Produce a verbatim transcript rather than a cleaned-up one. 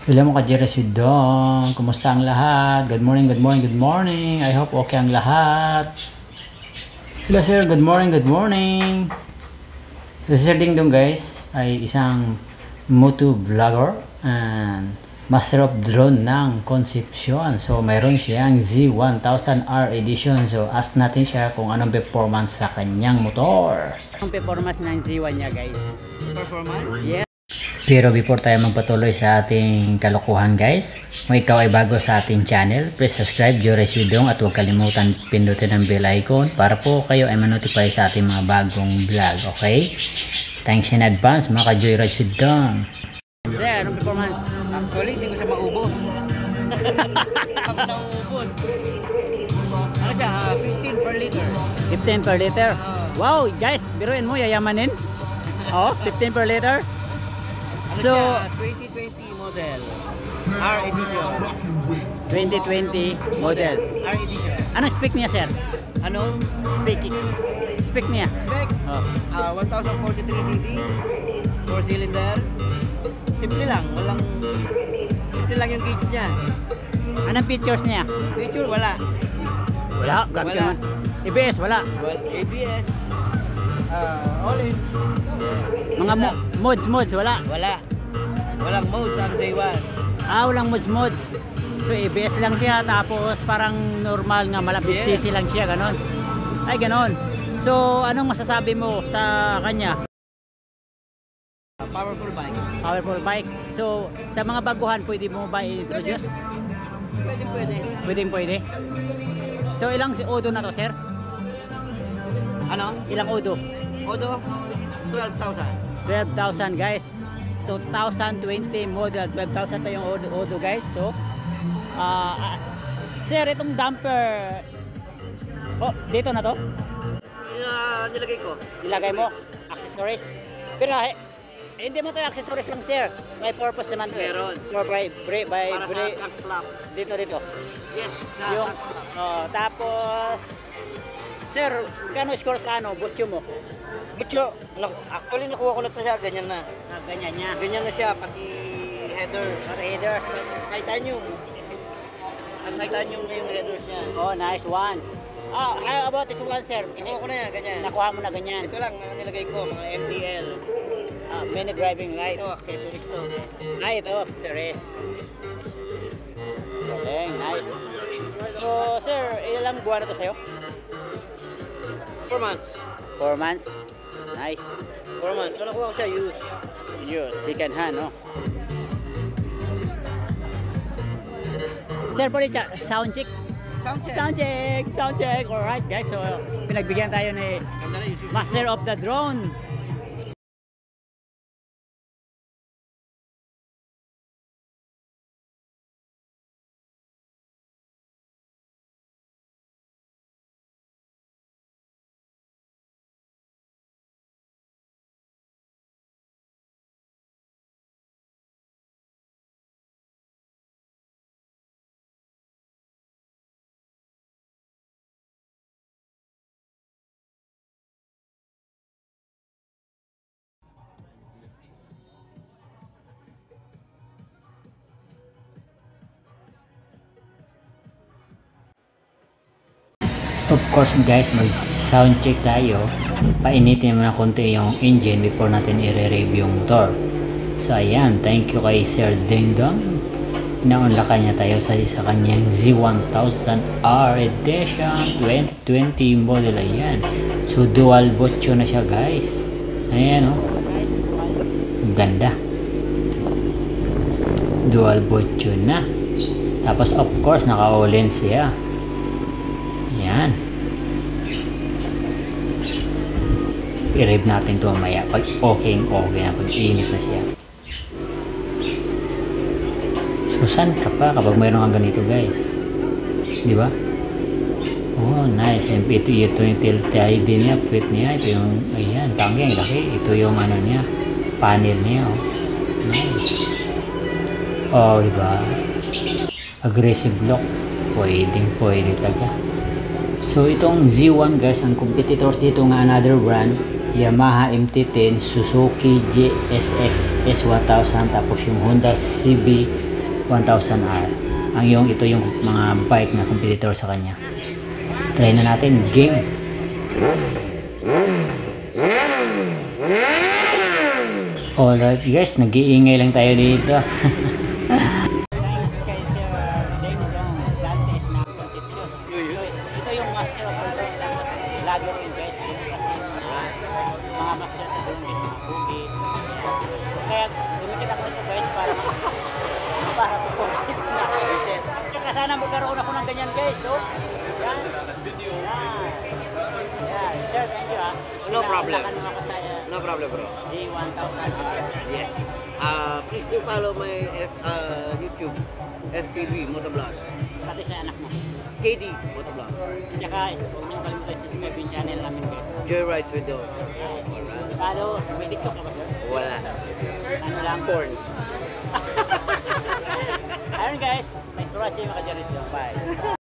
Hello mga ka-Jeresudong, kumusta ang lahat? Good morning, good morning, good morning. I hope okay ang lahat. Hello sir, good morning, good morning. So si Sir Dingdong guys ay isang moto vlogger and master of drone ng Concepcion. So mayroon siyang Z one thousand R edition. So ask natin siya kung anong performance sa kanyang motor. Anong performance ng Z one niya guys? Performance? Yeah. Pero before tayo magpatuloy sa ating kalokohan guys, kung ikaw ay bago sa ating channel, please subscribe Jeresudong at huwag kalimutan pindutin ang bell icon para po kayo ay manotify sa ating mga bagong vlog, okay? Thanks in advance mga ka-Jeresudong. Sir, anong performance? Actually, hindi ko siya maubos. Ako na uubos. Ano siya? Uh, fifteen per liter. fifteen per liter? Wow, guys, biruin mo, yayamanin. Oh, fifteen per liter? Ano So, siya? twenty twenty model. R edition. twenty twenty model. R edition. Anong spec niya, sir? Ano? Spec. Spec niya. Spec? Oh. Uh, one thousand forty-three c c. four cylinder. Simple lang. Walang... Simple lang yung gauge niya. Anong features niya? Feature, wala. Wala. Grabe Wala. naman. A B S, wala. Well, A B S. Uh, all-ins. Mga mo mods, mods, wala. Wala. Walang modes ang Z one. Ah, walang mods, mods. So, A B S lang siya, tapos parang normal nga, malapit Yes. C C lang siya, ganon. Ay, ganon. So, anong masasabi mo sa kanya? Powerful bike. Powerful bike. So, sa mga baguhan, pwede mo ba i-introduce? Pwede, pwede. Pwede, pwede. So, ilang si Odo na to, sir? Ano? Ilang Odo? Odo? twelve thousand. twelve thousand, guys. two thousand twenty model. twelve thousand pa yung Odo, Odo guys. So, ah, uh, sir, itong damper. Oh, dito na to? Uh, nilagay ko. Ilagay mo, accessories. Pero eh, hindi mo to yung accessories lang, sir. May purpose naman to. Meron. For by, by, by, Para sa track slap. dito, dito. Yes, sa Yung, track slap. oh, tapos, sir, kano score sa ano, butyo mo? Butyo, naku- actually nakuha ko na ito siya, ganyan na. Ah, ganyan niya. Ganyan na siya, pati headers. Raiders. Titanium. Ang titanium na yung headers niya. Oh, nice one. Ah, how about this one, sir? Nakuha ko na yan, ganyan. Nakuha mo na ganyan. Ito lang, ang nilagay ko, mga M D L. Ah, mini driving light. Ito, accessories to. Ah, ito, accessories. Okay, nice. So, sir, ilang buwan na to sa'yo? Four months. Four months. Nice. Four months. Kung nakuha ko siya, use. Use, second hand, no? Sir, pwede siya, sound check. Sound check. Sound check, sound check. Alright, guys. So, pinagbigyan tayo ni Ganda na yung susi. Master of the Drone. Of course guys, mag sound check tayo. Painitin mo na konti yung engine before natin i-review yung motor. So ayan, thank you kay Sir Dingdong. Inaunlakan niya tayo sa, sa kanyang Z one thousand R edition twenty twenty model. Ayan. So dual botcho na siya guys. Ayan o. Oh. Ganda. Dual botcho na. Tapos of course naka-all-in siya. Yan. I-rev natin ito mamaya pag okay okay na, pag init na siya. So saan ka pa kapag mayroon kang ganito guys, di ba? Oh nice. M P ito, ito yung tilt I D niya, pwit niya, ito yung ayan, tangyang laki, ito yung ano niya, panel niya. Oh nice. Oh di ba, aggressive lock, pwedeng pwede talaga. So itong Z one guys, ang competitors dito nga another brand, Yamaha M T ten, Suzuki G S X S one thousand, tapos yung Honda C B one thousand R. Ang yung ito yung mga bike na competitor sa kanya. Try na natin, game. Alright guys, nag-iingay lang tayo dito. Ito yung master of all time tapos vlogger rin guys. Mga master sa Dungit, mga Bugit. Kaya gumikit ako ito guys para para po na reset. Tsaka sana magkaroon ako ng ganyan guys. So, yan. Yan. Yan. Sir, thank you ha. No problem. No No problem, bro. Z one thousand R. Yes. Uh, please do follow my F, uh, YouTube, F P V Motovlog. Pati sa anak mo. K D Motovlog. Tsaka huwag niyo kalimutan subscribe yung channel namin guys. Joyrides with Dog. Paano? May TikTok ka ba sir? Wala. Ano lang? Porn. Ayun guys, thanks for watching mga Jaris. Bye.